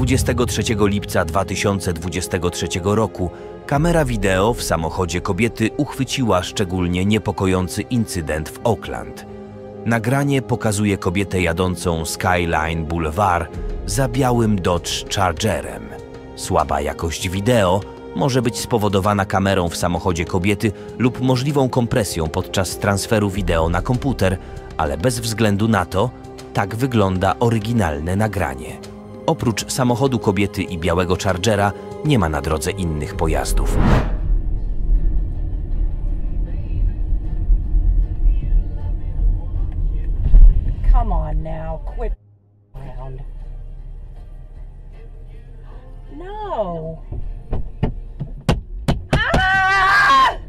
23 lipca 2023 roku kamera wideo w samochodzie kobiety uchwyciła szczególnie niepokojący incydent w Oakland. Nagranie pokazuje kobietę jadącą Skyline Boulevard za białym Dodge Chargerem. Słaba jakość wideo może być spowodowana kamerą w samochodzie kobiety lub możliwą kompresją podczas transferu wideo na komputer, ale bez względu na to, tak wygląda oryginalne nagranie. Oprócz samochodu kobiety i białego Chargera nie ma na drodze innych pojazdów. Come on now, quit around. No. Ah!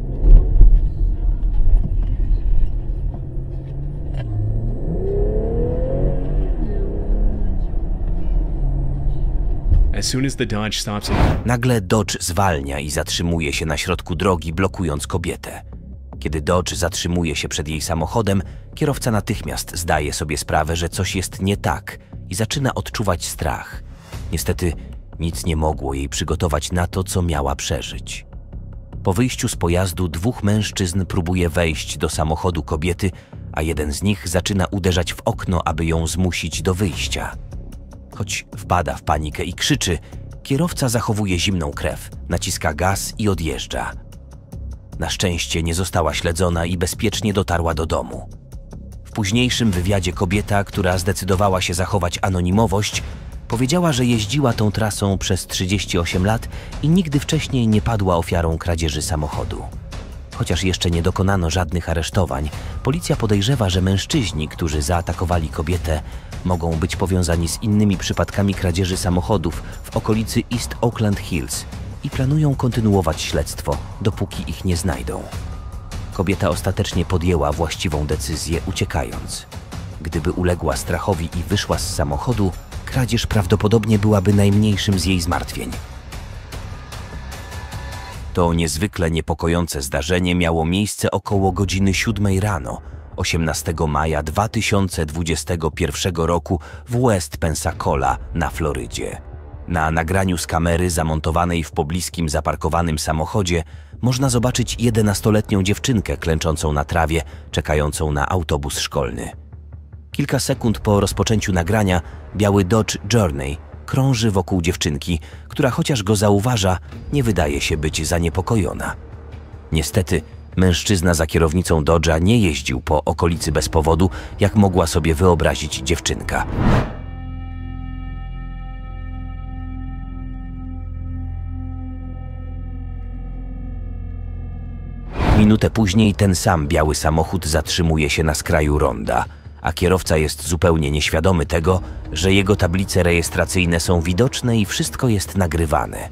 As soon as the Dodge stops in... Nagle Dodge zwalnia i zatrzymuje się na środku drogi, blokując kobietę. Kiedy Dodge zatrzymuje się przed jej samochodem, kierowca natychmiast zdaje sobie sprawę, że coś jest nie tak i zaczyna odczuwać strach. Niestety nic nie mogło jej przygotować na to, co miała przeżyć. Po wyjściu z pojazdu dwóch mężczyzn próbuje wejść do samochodu kobiety, a jeden z nich zaczyna uderzać w okno, aby ją zmusić do wyjścia. Choć wpada w panikę i krzyczy, kierowca zachowuje zimną krew, naciska gaz i odjeżdża. Na szczęście nie została śledzona i bezpiecznie dotarła do domu. W późniejszym wywiadzie kobieta, która zdecydowała się zachować anonimowość, powiedziała, że jeździła tą trasą przez 38 lat i nigdy wcześniej nie padła ofiarą kradzieży samochodu. Chociaż jeszcze nie dokonano żadnych aresztowań, policja podejrzewa, że mężczyźni, którzy zaatakowali kobietę, mogą być powiązani z innymi przypadkami kradzieży samochodów w okolicy East Oakland Hills i planują kontynuować śledztwo, dopóki ich nie znajdą. Kobieta ostatecznie podjęła właściwą decyzję, uciekając. Gdyby uległa strachowi i wyszła z samochodu, kradzież prawdopodobnie byłaby najmniejszym z jej zmartwień. To niezwykle niepokojące zdarzenie miało miejsce około godziny 7 rano, 18 maja 2021 roku w West Pensacola na Florydzie. Na nagraniu z kamery zamontowanej w pobliskim zaparkowanym samochodzie można zobaczyć 11-letnią dziewczynkę klęczącą na trawie, czekającą na autobus szkolny. Kilka sekund po rozpoczęciu nagrania biały Dodge Journey krąży wokół dziewczynki, która chociaż go zauważa, nie wydaje się być zaniepokojona. Niestety, mężczyzna za kierownicą Dodge'a nie jeździł po okolicy bez powodu, jak mogła sobie wyobrazić dziewczynka. Minutę później ten sam biały samochód zatrzymuje się na skraju ronda, a kierowca jest zupełnie nieświadomy tego, że jego tablice rejestracyjne są widoczne i wszystko jest nagrywane.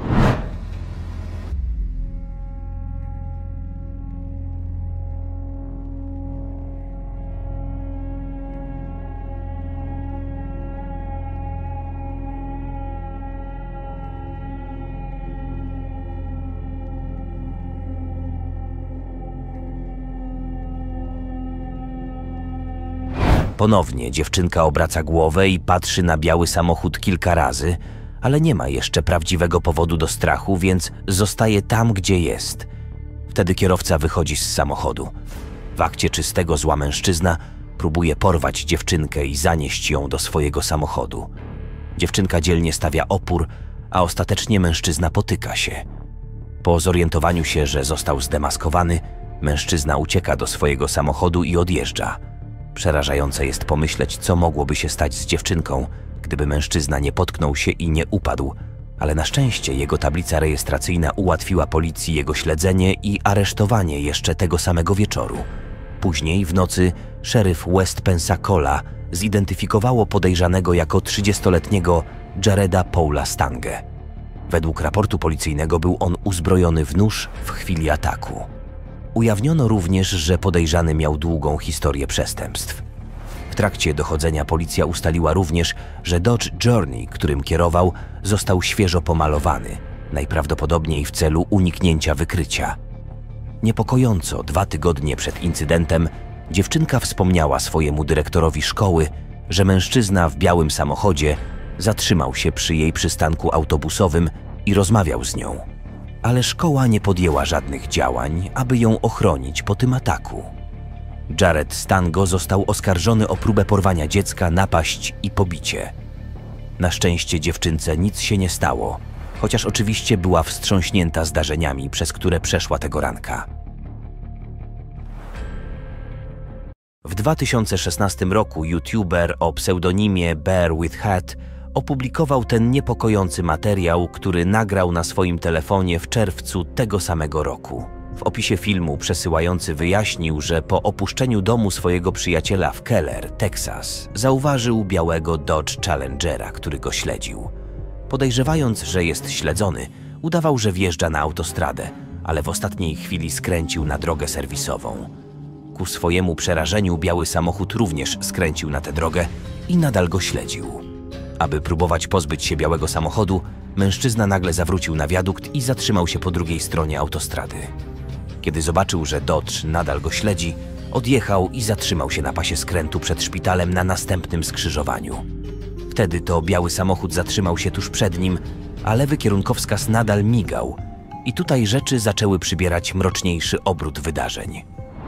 Ponownie dziewczynka obraca głowę i patrzy na biały samochód kilka razy, ale nie ma jeszcze prawdziwego powodu do strachu, więc zostaje tam, gdzie jest. Wtedy kierowca wychodzi z samochodu. W akcie czystego zła mężczyzna próbuje porwać dziewczynkę i zanieść ją do swojego samochodu. Dziewczynka dzielnie stawia opór, a ostatecznie mężczyzna potyka się. Po zorientowaniu się, że został zdemaskowany, mężczyzna ucieka do swojego samochodu i odjeżdża. Przerażające jest pomyśleć, co mogłoby się stać z dziewczynką, gdyby mężczyzna nie potknął się i nie upadł, ale na szczęście jego tablica rejestracyjna ułatwiła policji jego śledzenie i aresztowanie jeszcze tego samego wieczoru. Później w nocy szeryf West Pensacola zidentyfikowało podejrzanego jako 30-letniego Jareda Paula Stange. Według raportu policyjnego był on uzbrojony w nóż w chwili ataku. Ujawniono również, że podejrzany miał długą historię przestępstw. W trakcie dochodzenia policja ustaliła również, że Dodge Journey, którym kierował, został świeżo pomalowany, najprawdopodobniej w celu uniknięcia wykrycia. Niepokojąco 2 tygodnie przed incydentem dziewczynka wspomniała swojemu dyrektorowi szkoły, że mężczyzna w białym samochodzie zatrzymał się przy jej przystanku autobusowym i rozmawiał z nią. Ale szkoła nie podjęła żadnych działań, aby ją ochronić po tym ataku. Jared Stango został oskarżony o próbę porwania dziecka, napaść i pobicie. Na szczęście dziewczynce nic się nie stało, chociaż oczywiście była wstrząśnięta zdarzeniami, przez które przeszła tego ranka. W 2016 roku YouTuber o pseudonimie Bear with Hat opublikował ten niepokojący materiał, który nagrał na swoim telefonie w czerwcu tego samego roku. W opisie filmu przesyłający wyjaśnił, że po opuszczeniu domu swojego przyjaciela w Keller, Texas, zauważył białego Dodge Challengera, który go śledził. Podejrzewając, że jest śledzony, udawał, że wjeżdża na autostradę, ale w ostatniej chwili skręcił na drogę serwisową. Ku swojemu przerażeniu biały samochód również skręcił na tę drogę i nadal go śledził. Aby próbować pozbyć się białego samochodu, mężczyzna nagle zawrócił na wiadukt i zatrzymał się po drugiej stronie autostrady. Kiedy zobaczył, że Dodge nadal go śledzi, odjechał i zatrzymał się na pasie skrętu przed szpitalem na następnym skrzyżowaniu. Wtedy to biały samochód zatrzymał się tuż przed nim, a lewy kierunkowskaz nadal migał i tutaj rzeczy zaczęły przybierać mroczniejszy obrót wydarzeń.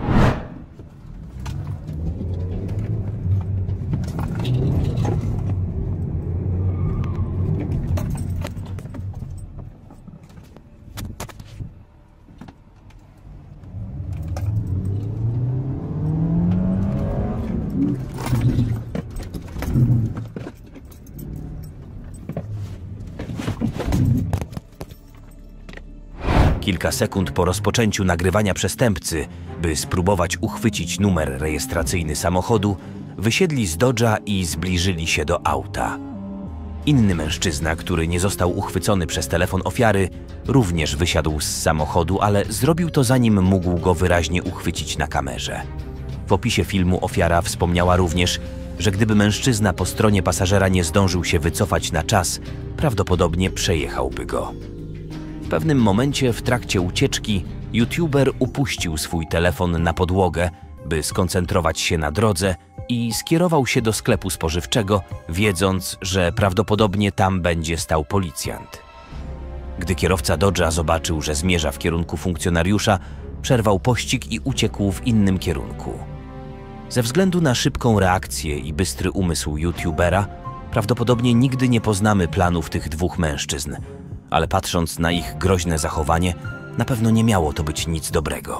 Kilka sekund po rozpoczęciu nagrywania przestępcy, by spróbować uchwycić numer rejestracyjny samochodu, wysiedli z Dodge'a i zbliżyli się do auta. Inny mężczyzna, który nie został uchwycony przez telefon ofiary, również wysiadł z samochodu, ale zrobił to zanim mógł go wyraźnie uchwycić na kamerze. W opisie filmu ofiara wspomniała również, że gdyby mężczyzna po stronie pasażera nie zdążył się wycofać na czas, prawdopodobnie przejechałby go. W pewnym momencie w trakcie ucieczki YouTuber upuścił swój telefon na podłogę, by skoncentrować się na drodze i skierował się do sklepu spożywczego, wiedząc, że prawdopodobnie tam będzie stał policjant. Gdy kierowca Dodge'a zobaczył, że zmierza w kierunku funkcjonariusza, przerwał pościg i uciekł w innym kierunku. Ze względu na szybką reakcję i bystry umysł YouTubera, prawdopodobnie nigdy nie poznamy planów tych dwóch mężczyzn, ale patrząc na ich groźne zachowanie, na pewno nie miało to być nic dobrego.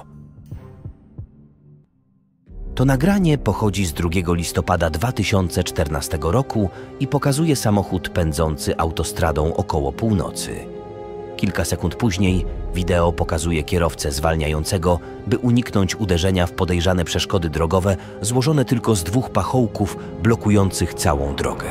To nagranie pochodzi z 2 listopada 2014 roku i pokazuje samochód pędzący autostradą około północy. Kilka sekund później wideo pokazuje kierowcę zwalniającego, by uniknąć uderzenia w podejrzane przeszkody drogowe złożone tylko z 2 pachołków blokujących całą drogę.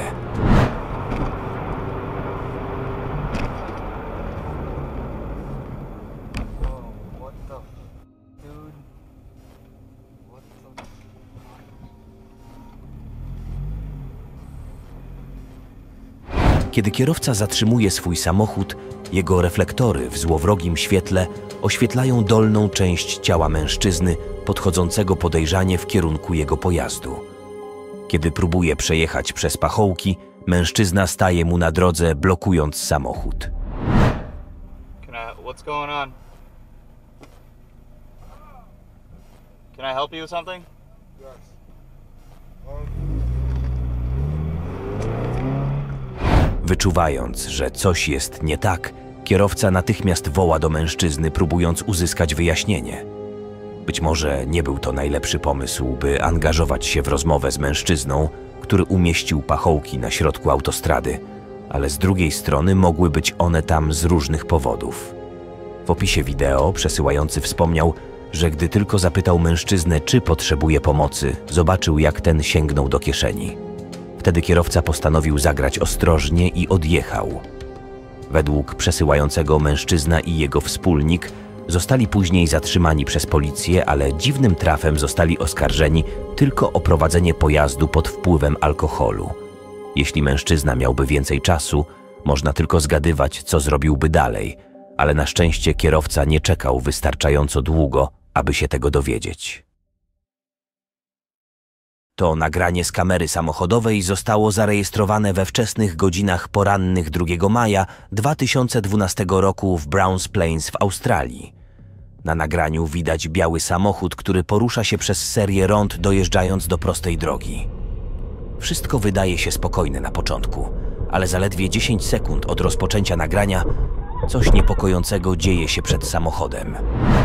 Kiedy kierowca zatrzymuje swój samochód, jego reflektory w złowrogim świetle oświetlają dolną część ciała mężczyzny podchodzącego podejrzanie w kierunku jego pojazdu. Kiedy próbuje przejechać przez pachołki, mężczyzna staje mu na drodze, blokując samochód. What's going on? Can I help you with something? Wyczuwając, że coś jest nie tak, kierowca natychmiast woła do mężczyzny, próbując uzyskać wyjaśnienie. Być może nie był to najlepszy pomysł, by angażować się w rozmowę z mężczyzną, który umieścił pachołki na środku autostrady, ale z drugiej strony mogły być one tam z różnych powodów. W opisie wideo przesyłający wspomniał, że gdy tylko zapytał mężczyznę, czy potrzebuje pomocy, zobaczył, jak ten sięgnął do kieszeni. Wtedy kierowca postanowił zagrać ostrożnie i odjechał. Według przesyłającego mężczyzna i jego wspólnik zostali później zatrzymani przez policję, ale dziwnym trafem zostali oskarżeni tylko o prowadzenie pojazdu pod wpływem alkoholu. Jeśli mężczyzna miałby więcej czasu, można tylko zgadywać, co zrobiłby dalej, ale na szczęście kierowca nie czekał wystarczająco długo, aby się tego dowiedzieć. To nagranie z kamery samochodowej zostało zarejestrowane we wczesnych godzinach porannych 2 maja 2012 roku w Browns Plains w Australii. Na nagraniu widać biały samochód, który porusza się przez serię rond, dojeżdżając do prostej drogi. Wszystko wydaje się spokojne na początku, ale zaledwie 10 sekund od rozpoczęcia nagrania coś niepokojącego dzieje się przed samochodem.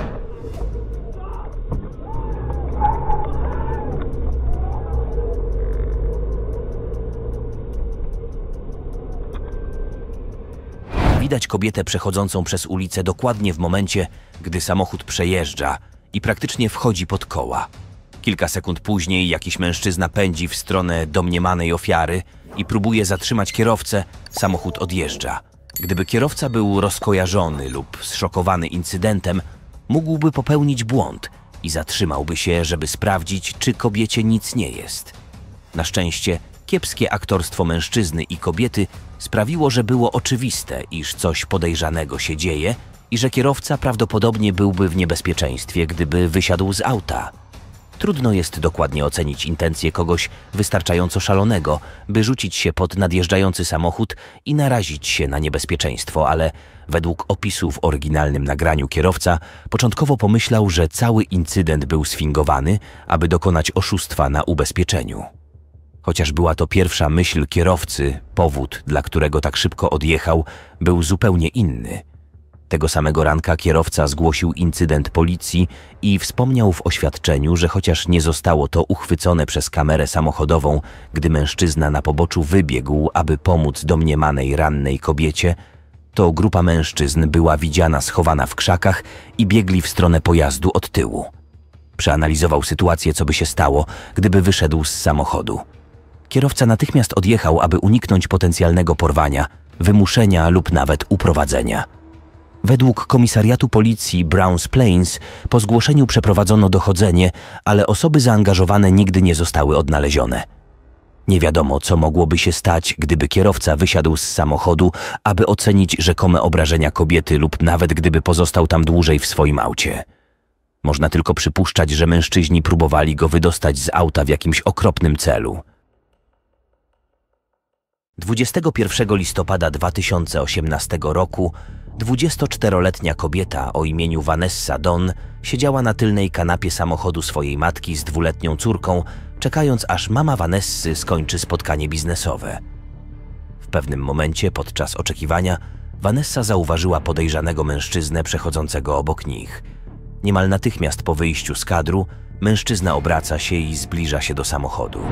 Widać kobietę przechodzącą przez ulicę dokładnie w momencie, gdy samochód przejeżdża i praktycznie wchodzi pod koła. Kilka sekund później jakiś mężczyzna pędzi w stronę domniemanej ofiary i próbuje zatrzymać kierowcę, samochód odjeżdża. Gdyby kierowca był rozkojarzony lub zszokowany incydentem, mógłby popełnić błąd i zatrzymałby się, żeby sprawdzić, czy kobiecie nic nie jest. Na szczęście kiepskie aktorstwo mężczyzny i kobiety sprawiło, że było oczywiste, iż coś podejrzanego się dzieje i że kierowca prawdopodobnie byłby w niebezpieczeństwie, gdyby wysiadł z auta. Trudno jest dokładnie ocenić intencje kogoś wystarczająco szalonego, by rzucić się pod nadjeżdżający samochód i narazić się na niebezpieczeństwo, ale według opisu w oryginalnym nagraniu kierowca początkowo pomyślał, że cały incydent był sfingowany, aby dokonać oszustwa na ubezpieczeniu. Chociaż była to pierwsza myśl kierowcy, powód, dla którego tak szybko odjechał, był zupełnie inny. Tego samego ranka kierowca zgłosił incydent policji i wspomniał w oświadczeniu, że chociaż nie zostało to uchwycone przez kamerę samochodową, gdy mężczyzna na poboczu wybiegł, aby pomóc domniemanej rannej kobiecie, to grupa mężczyzn była widziana schowana w krzakach i biegli w stronę pojazdu od tyłu. Przeanalizował sytuację, co by się stało, gdyby wyszedł z samochodu. Kierowca natychmiast odjechał, aby uniknąć potencjalnego porwania, wymuszenia lub nawet uprowadzenia. Według komisariatu policji Browns Plains po zgłoszeniu przeprowadzono dochodzenie, ale osoby zaangażowane nigdy nie zostały odnalezione. Nie wiadomo, co mogłoby się stać, gdyby kierowca wysiadł z samochodu, aby ocenić rzekome obrażenia kobiety lub nawet gdyby pozostał tam dłużej w swoim aucie. Można tylko przypuszczać, że mężczyźni próbowali go wydostać z auta w jakimś okropnym celu. 21 listopada 2018 roku 24-letnia kobieta o imieniu Vanessa Dawn siedziała na tylnej kanapie samochodu swojej matki z 2-letnią córką, czekając aż mama Vanessy skończy spotkanie biznesowe. W pewnym momencie podczas oczekiwania Vanessa zauważyła podejrzanego mężczyznę przechodzącego obok nich. Niemal natychmiast po wyjściu z kadru mężczyzna obraca się i zbliża się do samochodu.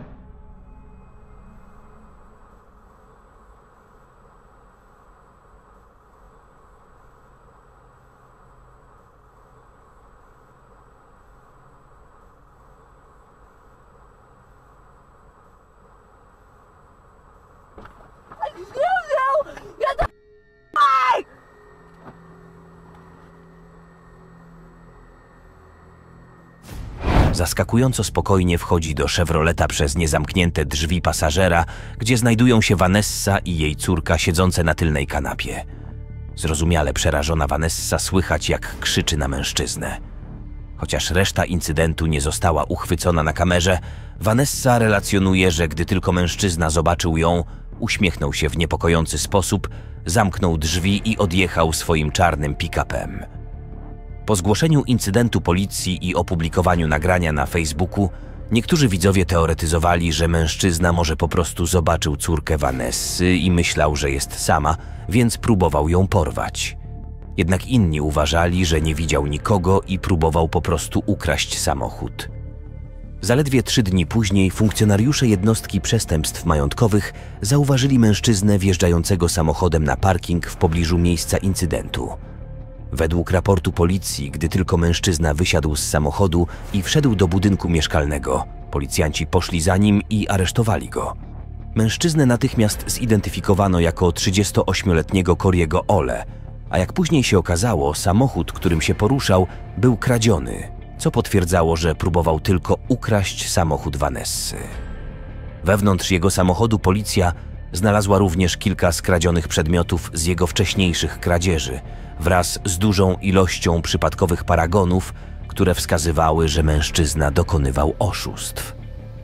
Zaskakująco spokojnie wchodzi do Chevroleta przez niezamknięte drzwi pasażera, gdzie znajdują się Vanessa i jej córka siedzące na tylnej kanapie. Zrozumiale przerażona Vanessa słychać, jak krzyczy na mężczyznę. Chociaż reszta incydentu nie została uchwycona na kamerze, Vanessa relacjonuje, że gdy tylko mężczyzna zobaczył ją, uśmiechnął się w niepokojący sposób, zamknął drzwi i odjechał swoim czarnym pick-upem. Po zgłoszeniu incydentu policji i opublikowaniu nagrania na Facebooku, niektórzy widzowie teoretyzowali, że mężczyzna może po prostu zobaczył córkę Vanessy i myślał, że jest sama, więc próbował ją porwać. Jednak inni uważali, że nie widział nikogo i próbował po prostu ukraść samochód. Zaledwie 3 dni później funkcjonariusze jednostki przestępstw majątkowych zauważyli mężczyznę wjeżdżającego samochodem na parking w pobliżu miejsca incydentu. Według raportu policji, gdy tylko mężczyzna wysiadł z samochodu i wszedł do budynku mieszkalnego, policjanci poszli za nim i aresztowali go. Mężczyznę natychmiast zidentyfikowano jako 38-letniego Corey'ego Ole, a jak później się okazało, samochód, którym się poruszał, był kradziony, co potwierdzało, że próbował tylko ukraść samochód Vanessy. Wewnątrz jego samochodu policja znalazła również kilka skradzionych przedmiotów z jego wcześniejszych kradzieży, wraz z dużą ilością przypadkowych paragonów, które wskazywały, że mężczyzna dokonywał oszustw.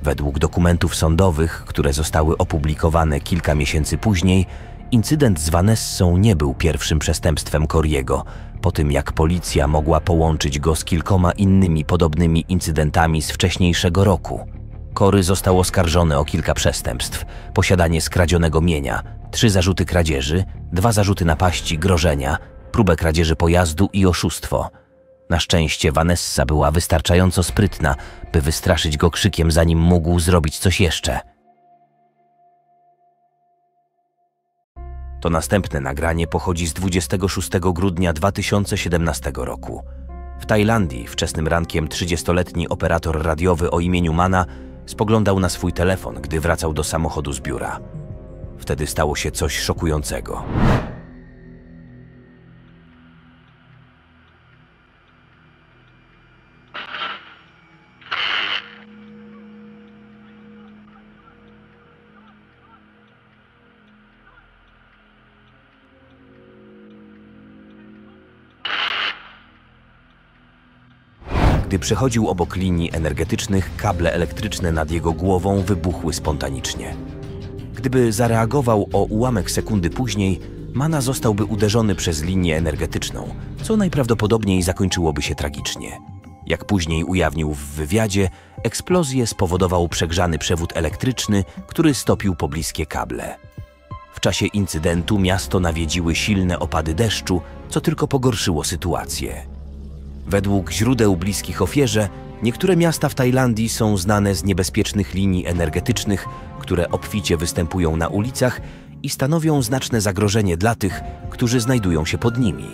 Według dokumentów sądowych, które zostały opublikowane kilka miesięcy później, incydent z Vanessą nie był pierwszym przestępstwem Cory'ego, po tym jak policja mogła połączyć go z kilkoma innymi podobnymi incydentami z wcześniejszego roku. Cory został oskarżony o kilka przestępstw: posiadanie skradzionego mienia, 3 zarzuty kradzieży, 2 zarzuty napaści, grożenia, próbę kradzieży pojazdu i oszustwo. Na szczęście Vanessa była wystarczająco sprytna, by wystraszyć go krzykiem, zanim mógł zrobić coś jeszcze. To następne nagranie pochodzi z 26 grudnia 2017 roku. W Tajlandii wczesnym rankiem 30-letni operator radiowy o imieniu Mana spoglądał na swój telefon, gdy wracał do samochodu z biura. Wtedy stało się coś szokującego. Gdy przechodził obok linii energetycznych, kable elektryczne nad jego głową wybuchły spontanicznie. Gdyby zareagował o ułamek sekundy później, Mana zostałby uderzony przez linię energetyczną, co najprawdopodobniej zakończyłoby się tragicznie. Jak później ujawnił w wywiadzie, eksplozję spowodował przegrzany przewód elektryczny, który stopił pobliskie kable. W czasie incydentu miasto nawiedziły silne opady deszczu, co tylko pogorszyło sytuację. Według źródeł bliskich ofierze, niektóre miasta w Tajlandii są znane z niebezpiecznych linii energetycznych, które obficie występują na ulicach i stanowią znaczne zagrożenie dla tych, którzy znajdują się pod nimi.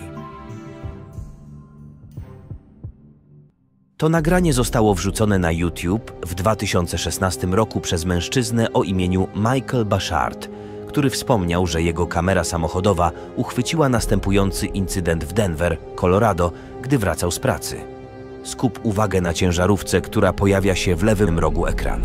To nagranie zostało wrzucone na YouTube w 2016 roku przez mężczyznę o imieniu Michael Bashard, który wspomniał, że jego kamera samochodowa uchwyciła następujący incydent w Denver, Colorado, gdy wracał z pracy. Skup uwagę na ciężarówce, która pojawia się w lewym rogu ekranu.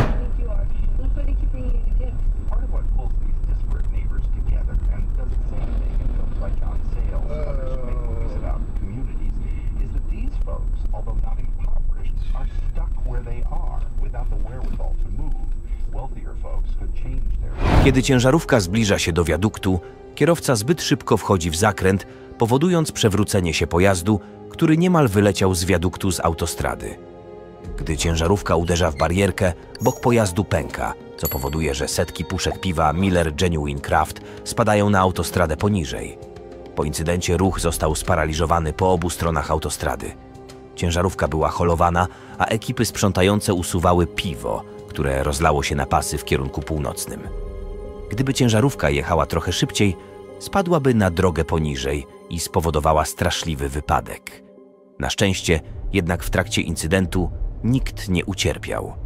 Kiedy ciężarówka zbliża się do wiaduktu, kierowca zbyt szybko wchodzi w zakręt, powodując przewrócenie się pojazdu, który niemal wyleciał z wiaduktu z autostrady. Gdy ciężarówka uderza w barierkę, bok pojazdu pęka, co powoduje, że setki puszek piwa Miller Genuine Craft spadają na autostradę poniżej. Po incydencie ruch został sparaliżowany po obu stronach autostrady. Ciężarówka była holowana, a ekipy sprzątające usuwały piwo, które rozlało się na pasy w kierunku północnym. Gdyby ciężarówka jechała trochę szybciej, spadłaby na drogę poniżej i spowodowała straszliwy wypadek. Na szczęście, jednak w trakcie incydentu nikt nie ucierpiał.